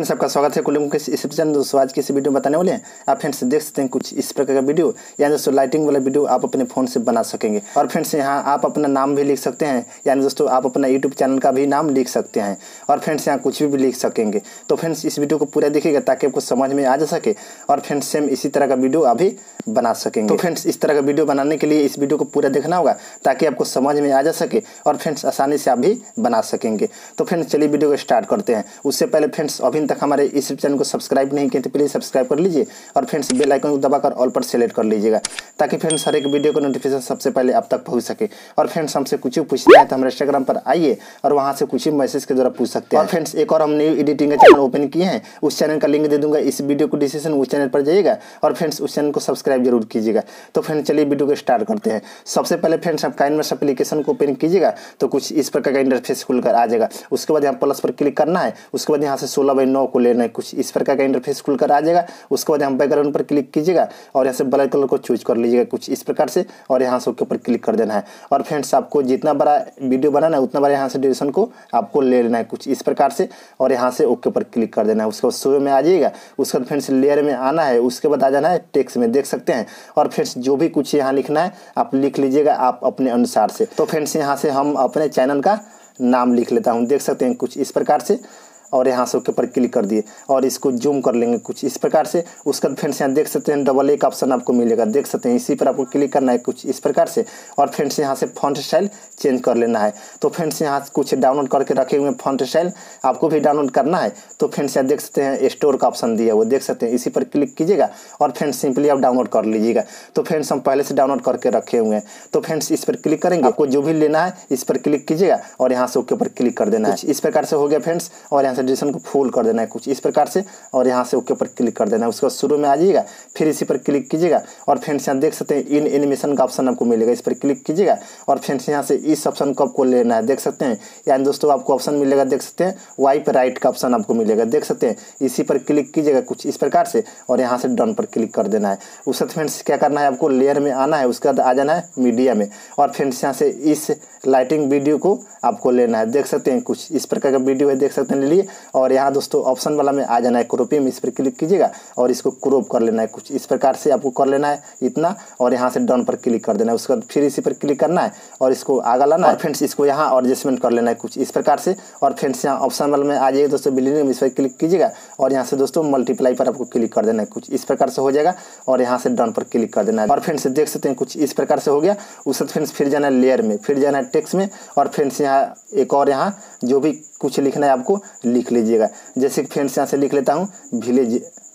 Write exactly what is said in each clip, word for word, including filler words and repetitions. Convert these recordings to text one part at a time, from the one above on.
Friends आपका स्वागत है कुलम के इस चैनल। दोस्तों आज की इस वीडियो में बताने वाले हैं आप फ्रेंड्स देख सकते हैं कुछ इस प्रकार का वीडियो, यानी दोस्तों लाइटिंग वाला वीडियो आप अपने फ़ोन से बना सकेंगे। और फ्रेंड्स यहाँ आप अपना नाम भी लिख सकते हैं, यानी दोस्तों आप अपना यूट्यूब चैनल का भी नाम लिख सकते हैं। और फ्रेंड्स यहाँ कुछ भी, भी लिख सकेंगे। तो फ्रेंड्स इस वीडियो को पूरा देखिएगा ताकि आपको समझ में आ जा सके और फ्रेंड्स सेम इसी तरह का वीडियो आप भी बना सकेंगे। तो फ्रेंड्स इस तरह का वीडियो बनाने के लिए इस वीडियो को पूरा देखना होगा ताकि आपको समझ में आ जा सके और फ्रेंड्स आसानी से आप भी बना सकेंगे। तो फ्रेंड्स चलिए वीडियो को स्टार्ट करते हैं। उससे पहले फ्रेंड्स अभी तक हमारे इस चैनल को सब्सक्राइब नहीं किए तो प्लीज़ सब्सक्राइब कर लीजिए और फ्रेंड्स बेल आइकन को दबाकर ऑल पर सेलेक्ट कर लीजिएगा ताकि फ्रेंड्स हर एक वीडियो का नोटिफिकेशन सबसे पहले आप तक पहुंच सके। और फ्रेंड्स हमसे कुछ पूछना है तो हमारे इंस्टाग्राम पर आइए और वहां से कुछ मैसेज के द्वारा पूछ सकते हैं। और फ्रेंड्स एक और हम न्यू एडिटिंग का चैनल ओपन किए हैं, उस चैनल का लिंक दे दूंगा इस वीडियो को डिस्क्रिप्शन, उस चैनल पर जाइएगा और फ्रेंड्स उस चैनल को सब्सक्राइब जरूर कीजिएगा। तो फ्रेंड्स चलिए वीडियो को स्टार्ट करते हैं। सबसे पहले फ्रेंड्स आप काइनवर्स एप्लीकेशन को ओपन कीजिएगा तो कुछ इस प्रकार का इंटरफेस खुलकर आ जाएगा। उसके बाद यहाँ प्लस पर क्लिक करना है, उसके बाद यहाँ से सोलह बाई नौ को लेना है, कुछ इस प्रकार का इंटरफेस खुलकर आ जाएगा। उसके बाद यहाँ बैकग्राउंड पर क्लिक कीजिएगा और यहाँ से ब्लैक कलर को चूज कर लीजिएगा कुछ इस प्रकार से और यहाँ से ओके पर क्लिक कर देना है। और फ्रेंड्स आपको जितना बड़ा वीडियो बनाना है उतना बड़ा यहाँ से ड्यूरेशन को आपको ले लेना है कुछ इस प्रकार से और यहाँ से ओके पर क्लिक कर देना है। उसके बाद शुरू में आ जाइएगा, उसके बाद फ्रेंड्स लेयर में आना है, उसके बाद आ जाना है टेक्स्ट में, देख सकते हैं। और फ्रेंड्स जो भी कुछ यहाँ लिखना है आप लिख लीजिएगा आप अपने अनुसार से। तो फ्रेंड्स यहाँ से हम अपने चैनल का नाम लिख लेता हूँ, देख सकते हैं कुछ इस प्रकार से और यहाँ से ओके पर क्लिक कर दिए और इसको जूम कर लेंगे कुछ इस प्रकार से। उसके बाद फ्रेंड्स यहाँ देख सकते हैं डबल एक ऑप्शन आपको मिलेगा, देख सकते हैं, इसी पर आपको क्लिक करना है कुछ इस प्रकार से। और फ्रेंड्स यहाँ से फॉन्ट स्टाइल चेंज कर लेना है। तो फ्रेंड्स यहाँ कुछ डाउनलोड करके रखे हुए फॉन्ट स्टाइल आपको भी डाउनलोड करना है। तो फ्रेंड्स यहाँ देख सकते हैं स्टोर का ऑप्शन दिया वो, देख सकते हैं, इसी पर क्लिक कीजिएगा और फ्रेंड्स सिंपली आप डाउनलोड कर लीजिएगा। तो फ्रेंड्स हम पहले से डाउनलोड करके रखे हुए हैं। तो फ्रेंड्स इस पर क्लिक करेंगे, आपको जो भी लेना है इस पर क्लिक कीजिएगा और यहाँ से ओके पर क्लिक कर देना है। इस प्रकार से हो गया फ्रेंड्स। और यहाँ से ड्यूरेशन को फुल कर देना है कुछ इस प्रकार से और यहाँ से ओके पर क्लिक कर देना है। उसके बाद शुरू में आ जाइएगा, फिर इसी पर क्लिक कीजिएगा और फ्रेंड्स यहाँ देख सकते हैं इन एनिमेशन का ऑप्शन आपको मिलेगा, इस पर क्लिक कीजिएगा और फ्रेंड्स यहाँ से इस ऑप्शन को आपको लेना है, देख सकते हैं। यानी दोस्तों आपको ऑप्शन मिलेगा, देख सकते हैं, वाइप राइट का ऑप्शन आपको मिलेगा, देख सकते हैं, इसी पर क्लिक कीजिएगा कुछ इस प्रकार से और यहाँ से डन पर क्लिक कर देना है। उसके बाद फ्रेंड्स क्या करना है, आपको लेयर में आना है, उसके बाद आ जाना है मीडिया में और फ्रेंड्स यहाँ से इस लाइटिंग वीडियो को आपको लेना है, देख सकते हैं, कुछ इस प्रकार का वीडियो है, देख सकते हैं, ले लिए। और यहाँ दोस्तों ऑप्शन वाला में आ जाना है क्रोपिंग, इस पर क्लिक कीजिएगा और इसको क्रोप कर लेना है कुछ इस प्रकार से आपको कर लेना है इतना और यहाँ से डन पर क्लिक कर देना है। उसके बाद फिर इसी पर क्लिक करना है और इसको आगे लाना है। फ्रेंड्स इसको यहाँ एडजस्टमेंट कर लेना है कुछ इस प्रकार से। और फ्रेंड्स यहाँ ऑप्शन वाला में आ जाइए दोस्तों बिलियन, इस पर क्लिक कीजिएगा और यहाँ से दोस्तों मल्टीप्लाई पर आपको क्लिक कर देना है कुछ इस प्रकार से हो जाएगा और यहाँ से डन पर क्लिक कर देना है। और फ्रेंड्स देख सकते हैं कुछ इस प्रकार से हो गया। उसके बाद फ्रेंड्स फिर जाना है लेयर में, फिर जाना है टेक्स्ट में और फ्रेंड्स यहाँ एक और यहाँ जो भी कुछ लिखना है आपको लिख लीजिएगा। जैसे कि फ्रेंड्स यहाँ से लिख लेता हूँ विलेज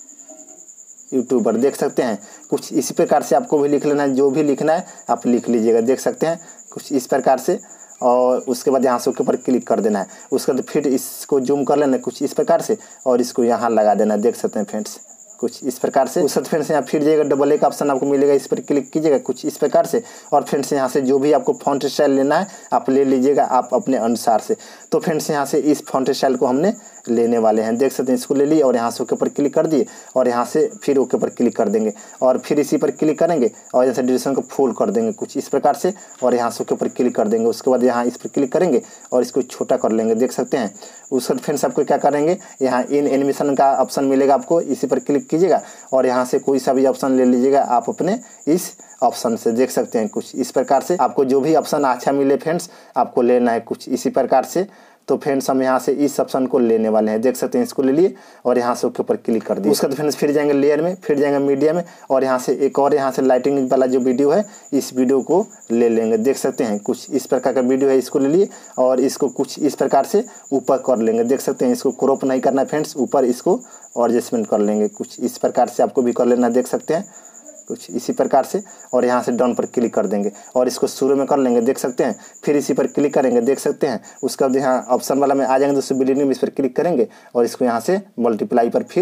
यूट्यूबर, देख सकते हैं, कुछ इसी प्रकार से आपको भी लिख लेना है, जो भी लिखना है आप लिख लीजिएगा, देख सकते हैं, कुछ इस प्रकार से। और उसके बाद यहाँ से ओके पर क्लिक कर देना है। उसके बाद फिर इसको जूम कर लेना है कुछ इस प्रकार से और इसको यहाँ लगा देना है, देख सकते हैं फ्रेंड्स, कुछ इस प्रकार से। उसके बाद फ्रेंड्स यहाँ फिर जाइएगा, डबल एक ऑप्शन आपको मिलेगा, इस पर क्लिक कीजिएगा कुछ इस प्रकार से। और फ्रेंड्स यहाँ से जो भी आपको फॉन्ट स्टाइल लेना है आप ले लीजिएगा आप अपने अनुसार से। तो फ्रेंड्स यहाँ से इस फॉन्ट स्टाइल को हमने लेने वाले हैं, देख सकते हैं, इसको ले लिए और यहाँ से ओके पर क्लिक कर दिए और यहाँ से फिर ओके पर क्लिक कर देंगे और फिर इसी पर क्लिक करेंगे और यहाँ से ड्यूरेशन को फुल कर देंगे कुछ इस प्रकार से और यहाँ से ओके पर क्लिक कर देंगे। उसके बाद यहाँ इस पर क्लिक करेंगे और इसको छोटा कर लेंगे, देख सकते हैं। उसके बाद फ्रेंड्स आपको क्या करेंगे, यहाँ इन एनिमेशन का ऑप्शन मिलेगा आपको, इसी पर क्लिक कीजिएगा और यहाँ से कोई सा भी ऑप्शन ले लीजिएगा आप अपने इस ऑप्शन से, देख सकते हैं, कुछ इस प्रकार से। आपको जो भी ऑप्शन अच्छा मिले फ्रेंड्स आपको लेना है कुछ इसी प्रकार से। तो फ्रेंड्स हम यहाँ से इस ऑप्शन को लेने वाले हैं, देख सकते हैं, इसको ले लिए और यहाँ से ओके पर क्लिक कर दिए। उसके बाद फ्रेंड्स फिर जाएंगे लेयर में, फिर जाएंगे मीडिया में और यहाँ से एक और यहाँ से लाइटिंग वाला जो वीडियो है इस वीडियो को ले लेंगे, देख सकते हैं, कुछ इस प्रकार का वीडियो है, इसको ले लिए और इसको कुछ इस प्रकार से ऊपर कर लेंगे, देख सकते हैं। इसको क्रॉप नहीं करना है फ्रेंड्स, ऊपर इसको एडजस्टमेंट कर लेंगे कुछ इस प्रकार से, आपको भी कर लेना, देख सकते हैं, कुछ इसी प्रकार से। और यहाँ से डाउन पर क्लिक कर देंगे और इसको शुरू में कर लेंगे, देख सकते हैं, फिर इसी पर क्लिक करेंगे, देख सकते हैं। उसके बाद यहाँ ऑप्शन वाला में आ जाएंगे दोस्तों बिलियन में, इस पर क्लिक करेंगे और इसको यहाँ से मल्टीप्लाई पर फिर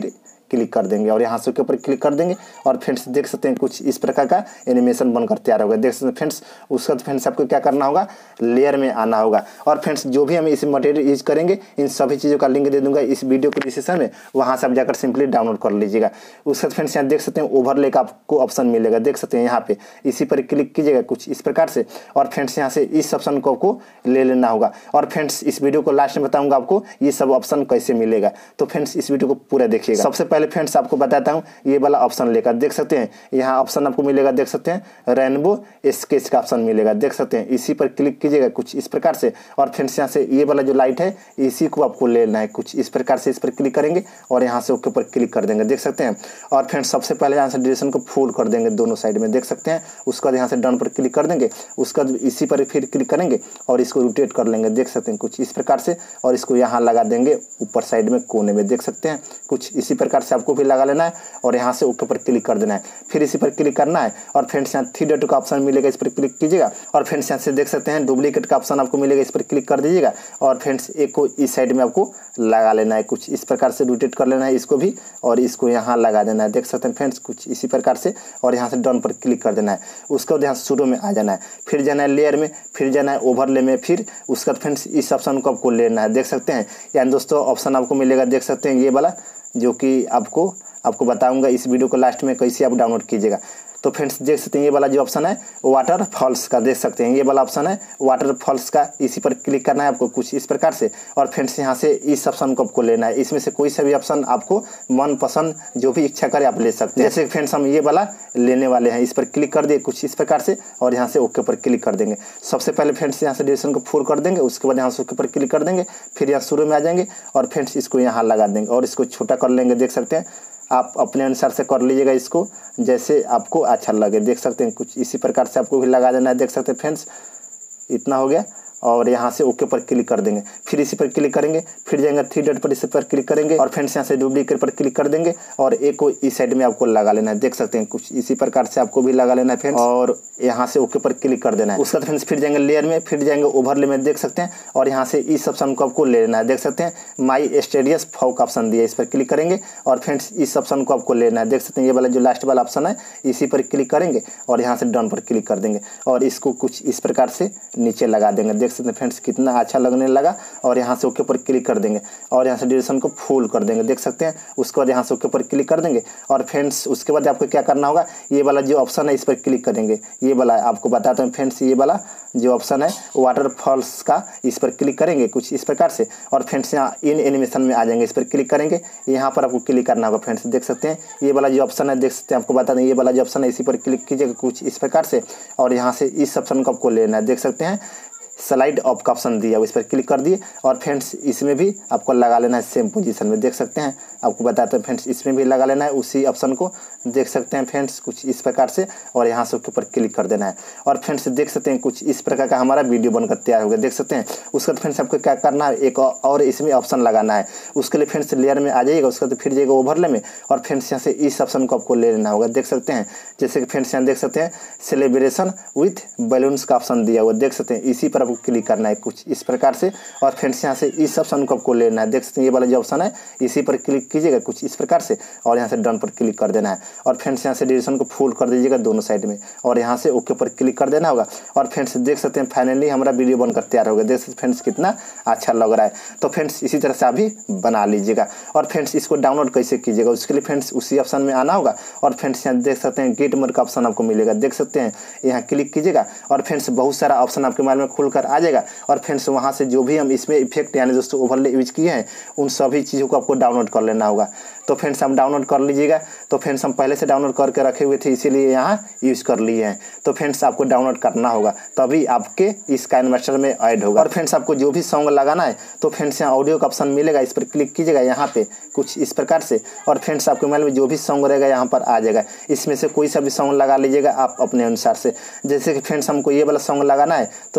क्लिक कर देंगे और यहाँ से ओके पर क्लिक कर देंगे और फ्रेंड्स देख सकते हैं कुछ इस प्रकार का एनिमेशन बनकर तैयार होगा। देख सकते हैं फ्रेंड्स, उसका फ्रेंड्स आपको क्या करना होगा, लेयर में आना होगा। और फ्रेंड्स जो भी हम इस मटेरियल यूज करेंगे इन सभी चीज़ों का लिंक दे दूंगा इस वीडियो के डिस्क्रिप्शन में, वहाँ से आप जाकर सिंपली डाउनलोड कर लीजिएगा। उसके फ्रेंड्स यहाँ देख सकते हैं ओवरले का आपको ऑप्शन मिलेगा, देख सकते हैं यहाँ पे, इसी पर क्लिक कीजिएगा कुछ इस प्रकार से और फ्रेंड्स यहाँ से इस ऑप्शन को आपको ले लेना होगा। और फ्रेंड्स इस वीडियो को लास्ट में बताऊंगा आपको ये सब ऑप्शन कैसे मिलेगा, तो फ्रेंड्स इस वीडियो को पूरा देखिएगा। सबसे पहले फ्रेंड्स आपको बताता हूँ ये वाला ऑप्शन लेकर, देख सकते हैं यहाँ ऑप्शन आपको मिलेगा, देख सकते हैं रेनबो स्केच का ऑप्शन मिलेगा, देख सकते हैं, इसी पर क्लिक कीजिएगा कुछ इस प्रकार से और फ्रेंड्स यहाँ से ये वाला जो लाइट है इसी को आपको लेना है कुछ इस प्रकार से, इस पर क्लिक करेंगे और यहाँ से ओके पर क्लिक कर देंगे, देख सकते हैं। और फ्रेंड्स सबसे पहले यहाँ से ड्यूरेशन को फुल कर देंगे दोनों साइड में, देख सकते हैं। उसके बाद यहाँ से डन पर क्लिक कर देंगे, उसके बाद इसी पर फिर क्लिक करेंगे और इसको रोटेट कर लेंगे, देख सकते हैं कुछ इस प्रकार से, और इसको यहाँ लगा देंगे ऊपर साइड में कोने में, देख सकते हैं कुछ इसी प्रकार से आपको भी लगा लेना है और यहाँ से ओके पर क्लिक कर देना है, फिर इसी पर क्लिक करना है और फ्रेंड्स यहाँ थ्री डॉट का ऑप्शन मिलेगा, इस पर क्लिक कीजिएगा और फ्रेंड्स यहाँ से देख सकते हैं डुप्लीकेट का ऑप्शन आपको मिलेगा, इस पर क्लिक कर दीजिएगा और फ्रेंड्स एक को इस साइड में आपको लगा लेना है, कुछ इस प्रकार से रोटेट कर लेना है इसको भी और इसको यहाँ लगा देना है, देख सकते हैं फ्रेंड्स कुछ इसी प्रकार से, और यहाँ से डन पर क्लिक कर देना है। उसके बाद यहाँ शुरू में आ जाना है, फिर जाना है लेयर में, फिर जाना है ओवरले में, फिर उसका फ्रेंड्स इस ऑप्शन को आपको लेना है, देख सकते हैं। यानी दोस्तों ऑप्शन आपको मिलेगा, देख सकते हैं ये वाला, जो कि आपको आपको बताऊंगा इस वीडियो को लास्ट में कैसे आप डाउनलोड कीजिएगा। तो फ्रेंड्स देख सकते हैं ये वाला जो ऑप्शन है वाटर फॉल्स का, देख सकते हैं ये वाला ऑप्शन है वाटर फॉल्स का, इसी पर क्लिक करना है आपको कुछ इस प्रकार से और फ्रेंड्स यहाँ से इस ऑप्शन को आपको लेना है। इसमें से कोई सा भी ऑप्शन आपको मन पसंद जो भी इच्छा करे आप ले सकते हैं। जैसे फ्रेंड्स हम ये वाला लेने वाले हैं, इस पर क्लिक कर दिए कुछ इस प्रकार से और यहाँ से ओके पर क्लिक कर देंगे। सबसे पहले फ्रेंड्स यहाँ से ड्यूरेशन को फुल कर देंगे, उसके बाद यहाँ से ओके पर क्लिक कर देंगे, फिर यहाँ शुरू में आ जाएंगे और फ्रेंड्स इसको यहाँ लगा देंगे और इसको छोटा कर लेंगे, देख सकते हैं। आप अपने अनुसार से कर लीजिएगा इसको जैसे आपको अच्छा लगे, देख सकते हैं कुछ इसी प्रकार से आपको भी लगा देना है, देख सकते हैं फ्रेंड्स। इतना हो गया और यहाँ से ओके पर क्लिक कर देंगे, फिर इसी पर क्लिक करेंगे, फिर जाएंगे थ्री डॉट पर इसी पर क्लिक करेंगे और फ्रेंड्स यहाँ से डुप्लीकेट पर क्लिक कर देंगे और एक को इस साइड में आपको लगा लेना है, देख सकते हैं कुछ इसी प्रकार से आपको भी लगा लेना है फ्रेंड्स और यहाँ से ओके पर क्लिक कर देना है। उसके बाद फ्रेंड्स फिर जाएंगे लेयर में, फिर जाएंगे ओवरले में, देख सकते हैं, और यहाँ से इस ऑप्शन को आपको ले लेना है, देख सकते हैं माई स्टेडियस फाउ का ऑप्शन दिया, इस पर क्लिक करेंगे और फ्रेंड्स इस ऑप्शन को आपको लेना है, देख सकते हैं ये वाला जो लास्ट वाला ऑप्शन है इसी पर क्लिक करेंगे और यहाँ से डन पर क्लिक कर देंगे और इसको कुछ इस प्रकार से नीचे लगा देंगे, देख सकते हैं फ्रेंड्स कितना अच्छा लगने लगा और यहाँ से ओके पर क्लिक कर देंगे और यहाँ से ड्यूरेशन को फुल कर देंगे, देख सकते हैं। उसके बाद यहाँ से ओके पर क्लिक कर देंगे और फ्रेंड्स उसके बाद आपको क्या करना होगा, ये वाला जो ऑप्शन है इस पर क्लिक करेंगे, ये वाला आपको बताता हूँ फ्रेंड्स, ये वाला जो ऑप्शन है वाटरफॉल्स का, इस पर क्लिक करेंगे कुछ इस प्रकार से और फ्रेंड्स यहाँ इन एनिमेशन में आ जाएंगे, इस पर क्लिक करेंगे, यहाँ पर आपको क्लिक करना होगा फ्रेंड्स, देख सकते हैं ये वाला जो ऑप्शन है, देख सकते हैं आपको बता दें ये वाला जो ऑप्शन है इसी पर क्लिक कीजिएगा कुछ इस प्रकार से और यहाँ से इस ऑप्शन को आपको लेना है, देख सकते हैं स्लाइड ऑफ का ऑप्शन दिया, इस पर क्लिक कर दिए और फ्रेंड्स इसमें भी आपको लगा लेना है सेम पोजीशन में, देख सकते हैं आपको बताते हैं फ्रेंड्स इसमें भी लगा लेना है उसी ऑप्शन को, देख सकते हैं फ्रेंड्स कुछ इस प्रकार से और यहाँ से ऊपर क्लिक कर देना है और फ्रेंड्स देख सकते हैं कुछ इस प्रकार का हमारा वीडियो बनकर तैयार हो गया, देख सकते हैं। उसके बाद फ्रेंड्स आपको क्या करना है, एक और इसमें ऑप्शन लगाना है, उसके लिए फ्रेंड्स लेयर में आ जाइएगा, उसके बाद फिर जाइएगा ओवरले में और फ्रेंड्स यहाँ से इस ऑप्शन को आपको ले लेना होगा, देख सकते हैं। जैसे कि फ्रेंड्स यहाँ देख सकते हैं सेलिब्रेशन विथ बैलून्स का ऑप्शन दिया हुआ, देख सकते हैं इसी पर आपको क्लिक करना है कुछ इस प्रकार से और फ्रेंड्स यहाँ से इस ऑप्शन को आपको लेना है, देख सकते हैं ये वाला जो ऑप्शन है इसी पर क्लिक कीजिएगा कुछ इस प्रकार से और यहाँ से डन पर क्लिक कर देना है और फ्रेंड्स यहाँ से ड्यूरेशन को फुल कर दीजिएगा दोनों साइड में और यहाँ से ओके पर क्लिक कर देना होगा और फ्रेंड्स देख सकते हैं फाइनली हमारा वीडियो बनकर तैयार हो गया, देख सकते हैं फ्रेंड्स कितना अच्छा लग रहा है। तो फ्रेंड्स इसी तरह से आप भी बना लीजिएगा और फ्रेंड्स इसको डाउनलोड कैसे कीजिएगा, उसके लिए फ्रेंड्स उसी ऑप्शन में आना होगा और फ्रेंड्स यहाँ देख सकते हैं गेट मोड का ऑप्शन आपको मिलेगा, देख सकते हैं यहाँ क्लिक कीजिएगा और फ्रेंड्स बहुत सारा ऑप्शन आपके मोबाइल में खुलकर आ जाएगा और फ्रेंड्स वहाँ से जो भी हम इसमें इफेक्ट यानी दोस्तों ओवरले यूज किए हैं उन सभी चीज़ों को आपको डाउनलोड कर लेना होगा। तो फ्रेंड्स हम डाउनलोड कर लीजिएगा, तो फ्रेंड्स हम पहले से डाउनलोड करके रखे हुए थे इसीलिए यहाँ यूज़ कर लिए हैं। तो फ्रेंड्स आपको डाउनलोड करना होगा तभी आपके इस काइनमास्टर में ऐड होगा और फ्रेंड्स आपको जो भी सॉन्ग लगाना है तो फ्रेंड्स यहाँ ऑडियो का ऑप्शन मिलेगा, इस पर क्लिक कीजिएगा यहाँ पे कुछ इस प्रकार से और फ्रेंड्स आपके मोबाइल में जो भी सॉन्ग रहेगा यहाँ पर आ जाएगा, इसमें से कोई सा भी सॉन्ग लगा लीजिएगा आप अपने अनुसार से। जैसे कि फ्रेंड्स हमको ये वाला सॉन्ग लगाना है तो फ्रेंड्स इस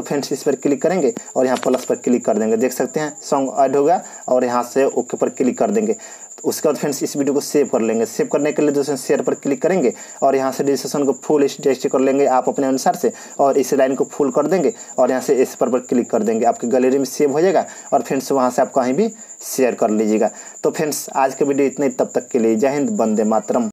पर क्लिक करेंगे और यहाँ प्लस पर क्लिक कर देंगे। देख सकते हैं सॉन्ग ऐड होगा और यहाँ से ओके पर क्लिक कर देंगे। उसके बाद फ्रेंड्स इस वीडियो को सेव कर लेंगे। सेव करने के लिए दोस्तों शेयर पर क्लिक करेंगे और यहाँ से डिस्क्रिप्शन को फुल टेक्स्ट कर लेंगे आप अपने अनुसार से और इस लाइन को फुल कर देंगे और यहाँ से इस पर पर क्लिक कर देंगे। आपकी गैलरी में सेव हो जाएगा और फ्रेंड्स वहाँ से आप कहीं भी शेयर कर लीजिएगा। तो फ्रेंड्स आज का वीडियो इतना ही, तब तक के लिए जय हिंद, वंदे मातरम।